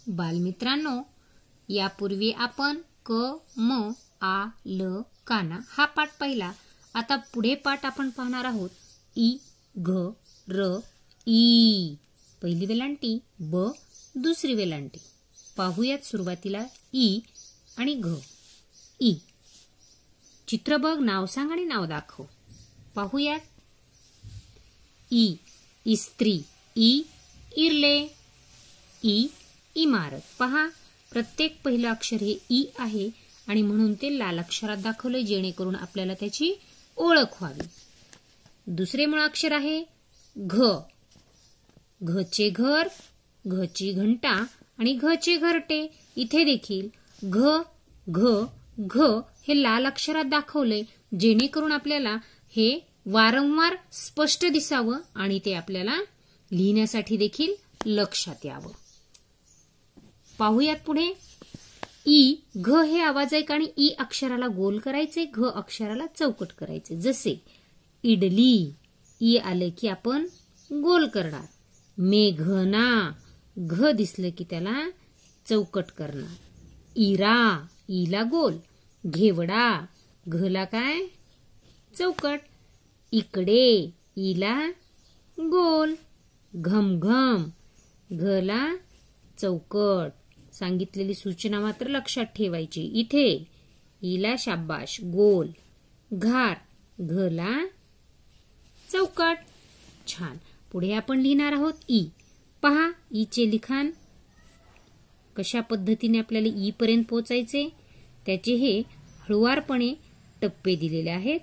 बालमित्रांनो, यापूर्वी आपण क, म, आ, ल, काना हा पाठ पाहिला. आता पुढे पाठ आपण पाहणार आहोत. इ, घ, र, ई. पहिली वेलांटी ब, दुसरी वेलांटी. पाहूयात सुरुवातीला ई आणि घ. ई. चित्र बघ, नाव सांग आणि नाव दाखव. पाहूयात. ई, इस्त्री. ई, इरले. ई, इमारत. पहा, प्रत्येक पहिलं अक्षर हे ई आहे आणि म्हणून ते लाल अक्षरात दाखवले जेणेकरून आपल्याला त्याची ओळख व्हावी. दुसरे मूळाक्षर आहे घ. घचे घर, घची घंटा आणि घचे घरटे. इथे देखील घ, घ, घ हे लाल अक्षरात दाखवले जेणेकरून आपल्याला हे वारंवार स्पष्ट दिसावं आणि ते आपल्याला लिहिण्यासाठी देखील लक्षात यावं. पाहूयात पुढे. ई, घ हे आवाज आणि ई अक्षराला गोल करायचे, घ अक्षराला चौकट करायचे. जसे इडली. ई आले की आपण गोल करणार. मेघना. घ दिसलं की त्याला चौकट करणार. इरा. ईला गोल. घेवडा. घला काय चौकट. इकडे. ईला गोल. घमघम. घला चौकट. सांगितलेली सूचना मात्र लक्षात ठेवायची. इथे ईला शाबाश गोल. घार. घला चौकट. छान. पुढे आपण लिहिणार आहोत ई. पहा, ईचे लिखाण कशा पद्धतीने आपल्याला ई पर्यंत पोहोचायचे त्याचे हे हळुवारपणे टप्पे दिलेले आहेत.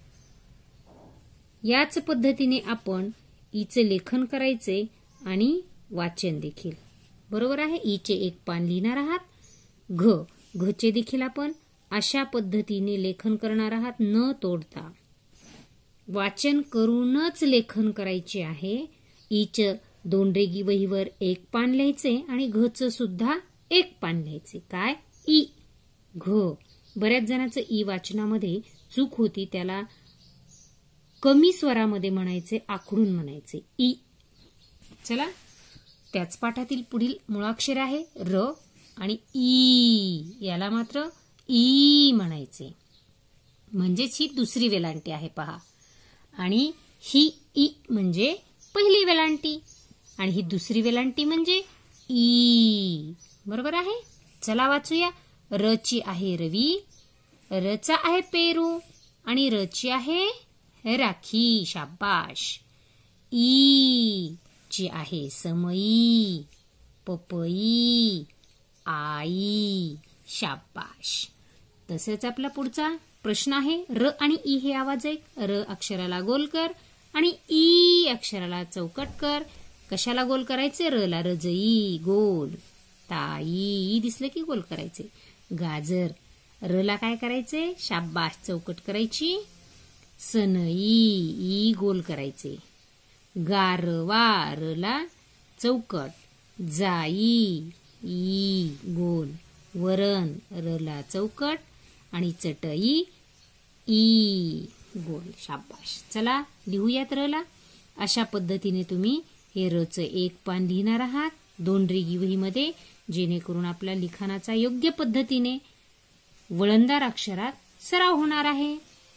याच पद्धतीने आपण ईचे लेखन करायचे आणि वाचन देखील. बरोबर आहे. ईचे एक पान लिहिणार आहात. घ. घचे देखील आपण अशा पद्धतीने लेखन करणार आहात न तोडता. वाचन करूनच लेखन करायचे आहे. ईचं दोनरेगी वहीवर एक पान लिहायचे आणि घचं सुद्धा एक पान लिहायचे. काय ई, घ. बऱ्याच जणांचं ई वाचनामध्ये चूक होती. त्याला कमी स्वरामध्ये म्हणायचे, आखडून म्हणायचे. ई. चला, त्याच पाठातील पुढील मूळाक्षर आहे र आणि ई. याला मात्र ई म्हणायचे. म्हणजेच ही दुसरी वेलांटी आहे. पहा, आणि ही ई म्हणजे पहिली वेलांटी आणि ही दुसरी वेलांटी म्हणजे ई. बरोबर आहे. चला वाचूया. रची आहे रवी, रचा आहे पेरू आणि रची आहे राखी. शाबाश. ई ची आहे समई, पपई, आई. शाबाश. तसेच आपला पुढचा प्रश्न आहे. र आणि ई हे आवाज आहे. र अक्षराला गोल कर आणि ई अक्षराला चौकट कर. कशाला गोल करायचे? र ला रजई गोल. ताई दिसलं की गोल करायचे. गाजर. र ला काय करायचे? शाबाश चौकट करायची. सनई ई गोल करायचे. गारवा. र ला चौकट. जाई ई गोल. वरण. र ला चौकट आणि चटई ई गोल. शाबाश. चला लिहूयात र ला. अशा पद्धतीने तुम्ही हे रचं एक पान लिहिणार आहात दोनरेगी वहीमध्ये जेणेकरून आपल्या लिखाणाचा योग्य पद्धतीने वळणदार अक्षरात सराव होणार आहे.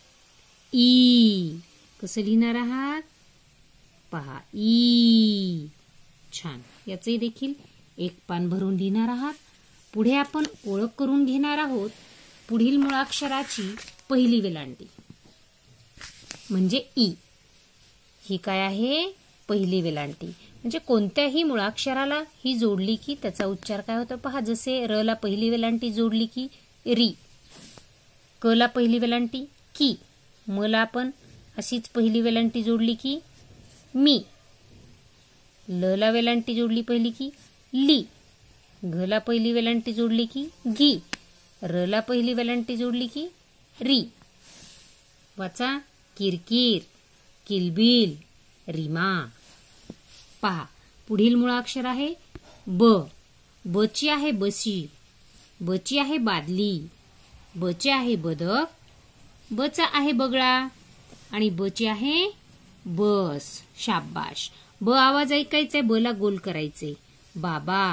ई कसं लिहिणार आहात? पहा, ई. छान. याचे देखील एक पान भरून लिहिणार आहात. पुढे आपण ओळख करून घेणार आहोत पुढील मूळाक्षराची पहिली वेलांटी म्हणजे ई. ही काय आहे? पहिली वेलांटी. म्हणजे कोणत्याही मूळाक्षराला ही जोडली की त्याचा उच्चार काय होतो? पहा, जसे र ला पहिली वेलांटी जोडली की री, क ला पहिली वेलांटी की, म ला आपण अशीच पहिली वेलांटी जोडली की मी, ल ला वेलांटी जोडली पहिली की ली, घ ला पहिली वेलांटी जोडली की घी, र ला पहिली वेलांटी जोडली की री. वाचा. किरकिर, किलबिल, रीमा. पहा, पुढील मूळाक्षर आहे ब. बची आहे बशी, बची आहे बादली, बचे आहे बदक, बचा आहे बगळा आणि बची आहे बस. शाबाश. ब आवाज ऐकायचा, ब ला गोल करायचे. बाबा.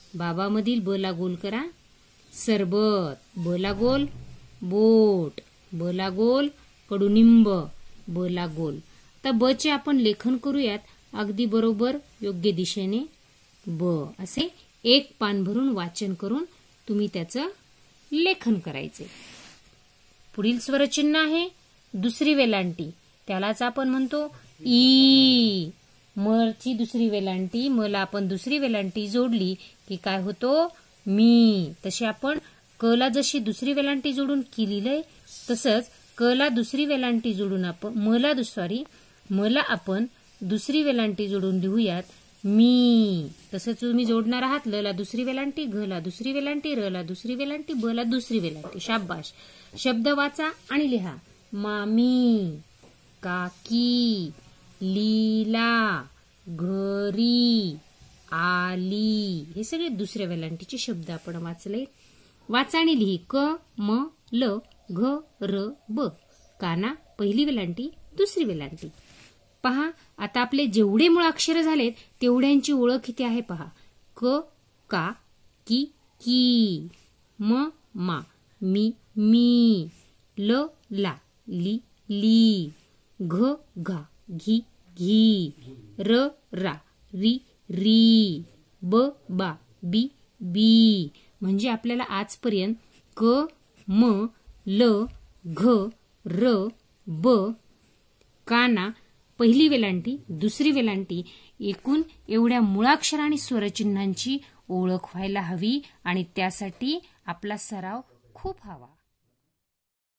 बाबामधील ब ला गोल करा. सरबत. ब ला गोल बोट. ब ला गोल कडुनिंब. ब ला गोल. आता ब चे आपण लेखन करूयात अगदी बरोबर योग्य दिशेने. ब असे एक पान भरून वाचन करून तुम्ही त्याचं लेखन करायचे. पुढील स्वरचिन्ह आहे दुसरी वेलांटी. त्यालाच आपण म्हणतो ई. म ची दुसरी वेलांटी. म ला आपण दुसरी वेलांटी जोडली की काय होतो मी. तशी आपण क ला जशी दुसरी वेलांटी जोडून की लिहिलंय तसंच क ला दुसरी वेलांटी जोडून आपण म ला आपण दुसरी वेलांटी जोडून लिहूयात मी. तसंच तुम्ही जोडणार आहात ल ला दुसरी वेलांटी, घ ला दुसरी वेलांटी, र ला दुसरी वेलांटी, ब ला दुसरी वेलांटी. शाबाश. शब्द वाचा आणि लिहा. मामी, काकी, लीला, घरी, आली. हे सगळे दुसऱ्या वेलांटीचे शब्द आपण वाचले. वाचा आणि लिही. क, म, ल, घ, र, ब. काना पहिली वेलांटी, दुसरी वेलांटी. पहा आता आपले जेवढे मुळाक्षर झालेत तेवढ्यांची ओळख किती आहे पहा. क, का, की, की. म, मा, मी, मी. ल, ला, ली, ली. घ, घा, घी, घी. र, रा, री, री. ब, बा, बी, बी. म्हणजे आपल्याला आजपर्यंत क, म, ल, घ, र, ब, काना पहिली वेलांटी, दुसरी वेलांटी एकूण एवढ्या मुळाक्षर आणि स्वरचिन्हांची ओळख व्हायला हवी आणि त्यासाठी आपला सराव खूप हवा.